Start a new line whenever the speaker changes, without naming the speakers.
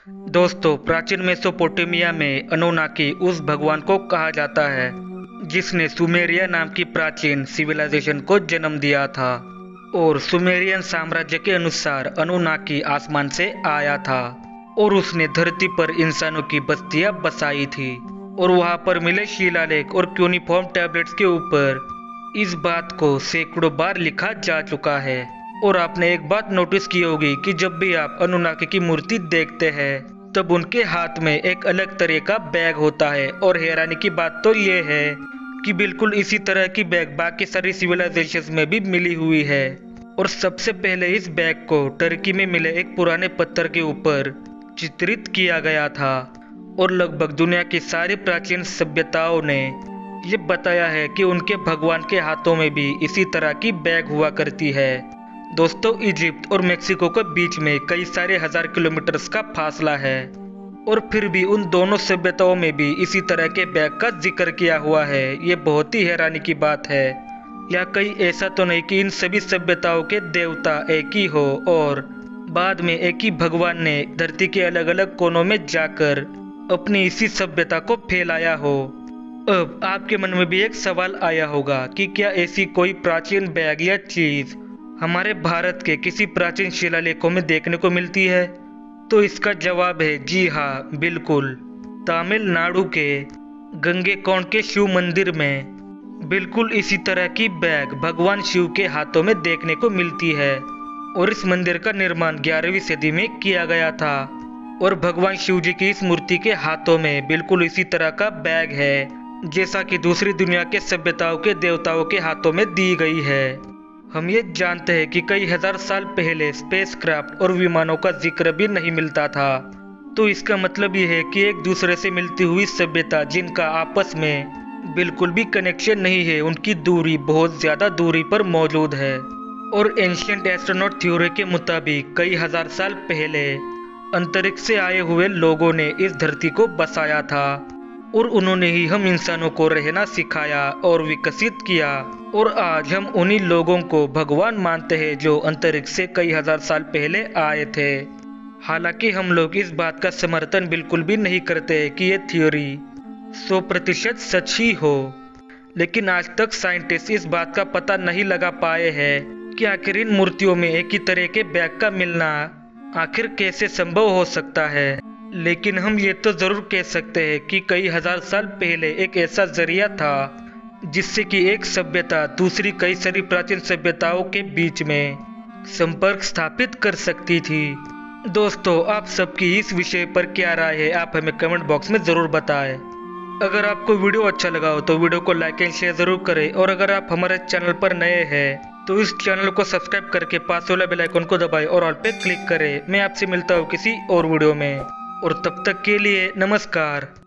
दोस्तों, प्राचीन मेसोपोटामिया में अनुनाकी उस भगवान को कहा जाता है जिसने सुमेरिया नाम की प्राचीन सिविलाइजेशन को जन्म दिया था। और सुमेरियन साम्राज्य के अनुसार अनुनाकी आसमान से आया था और उसने धरती पर इंसानों की बस्तियां बसाई थी। और वहां पर मिले शिलालेख और क्यूनिफॉर्म टैबलेट्स के ऊपर इस बात को सैकड़ों बार लिखा जा चुका है। और आपने एक बात नोटिस की होगी कि जब भी आप अनुनाकी की मूर्ति देखते हैं तब उनके हाथ में एक अलग तरह का बैग होता है। और हैरानी की बात तो ये है कि बिल्कुल इसी तरह की बैग बाकी सारी सिविलाइजेशन में भी मिली हुई है। और सबसे पहले इस बैग को टर्की में मिले एक पुराने पत्थर के ऊपर चित्रित किया गया था। और लगभग दुनिया की सारी प्राचीन सभ्यताओं ने ये बताया है कि उनके भगवान के हाथों में भी इसी तरह की बैग हुआ करती है। दोस्तों, इजिप्ट और मेक्सिको के बीच में कई सारे हजार किलोमीटर्स का फासला है और फिर भी उन दोनों सभ्यताओं में भी इसी तरह के बैग का जिक्र किया हुआ है। ये बहुत ही हैरानी की बात है। या कहीं ऐसा तो नहीं कि इन सभी सभ्यताओं के देवता एक ही हो और बाद में एक ही भगवान ने धरती के अलग अलग कोनों में जाकर अपनी इसी सभ्यता को फैलाया हो। अब आपके मन में भी एक सवाल आया होगा कि क्या ऐसी कोई प्राचीन बैग या चीज हमारे भारत के किसी प्राचीन शिलालेखों में देखने को मिलती है? तो इसका जवाब है जी हाँ, बिल्कुल। तमिलनाडु के गंगैकोंड के शिव मंदिर में बिल्कुल इसी तरह की बैग भगवान शिव के हाथों में देखने को मिलती है। और इस मंदिर का निर्माण 11वीं सदी में किया गया था और भगवान शिव जी की इस मूर्ति के हाथों में बिल्कुल इसी तरह का बैग है जैसा कि दूसरी दुनिया के सभ्यताओं के देवताओं के हाथों में दी गई है। हम ये जानते हैं कि कई हजार साल पहले स्पेसक्राफ्ट और विमानों का जिक्र भी नहीं मिलता था। तो इसका मतलब ये है कि एक दूसरे से मिलती हुई सभ्यता जिनका आपस में बिल्कुल भी कनेक्शन नहीं है, उनकी दूरी बहुत ज्यादा दूरी पर मौजूद है। और एंशिएंट एस्ट्रोनॉट थ्योरी के मुताबिक कई हजार साल पहले अंतरिक्ष से आए हुए लोगों ने इस धरती को बसाया था और उन्होंने ही हम इंसानों को रहना सिखाया और विकसित किया। और आज हम उन्हीं लोगों को भगवान मानते हैं जो अंतरिक्ष से कई हजार साल पहले आए थे। हालांकि हम लोग इस बात का समर्थन बिल्कुल भी नहीं करते कि ये थ्योरी 100% सच ही हो। लेकिन आज तक साइंटिस्ट इस बात का पता नहीं लगा पाए हैं कि आखिर इन मूर्तियों में एक ही तरह के बैग का मिलना आखिर कैसे संभव हो सकता है। लेकिन हम ये तो जरूर कह सकते हैं कि कई हजार साल पहले एक ऐसा जरिया था जिससे कि एक सभ्यता दूसरी कई सारी प्राचीन सभ्यताओं के बीच में संपर्क स्थापित कर सकती थी। दोस्तों, आप सबकी इस विषय पर क्या राय है, आप हमें कमेंट बॉक्स में जरूर बताएं। अगर आपको वीडियो अच्छा लगा हो तो वीडियो को लाइक एंड शेयर जरूर करें। और अगर आप हमारे चैनल पर नए हैं तो इस चैनल को सब्सक्राइब करके पास वाला बेल आइकन को दबाएं और ऑल पे क्लिक करें। मैं आपसे मिलता हूँ किसी और वीडियो में, और तब तक के लिए नमस्कार।